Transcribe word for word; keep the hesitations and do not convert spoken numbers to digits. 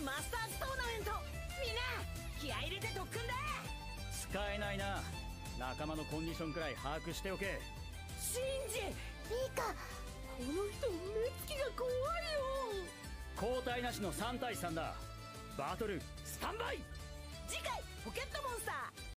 マスターズトーナメント、みんな気合い入れて特訓だ。 使えないな。仲間のコンディションくらい把握しておけ。 シンジ、 ミカ、 この人目つきが怖いよ。 交代なしのさん対さんだ。バトルスタンバイ。 次回ポケットモンスター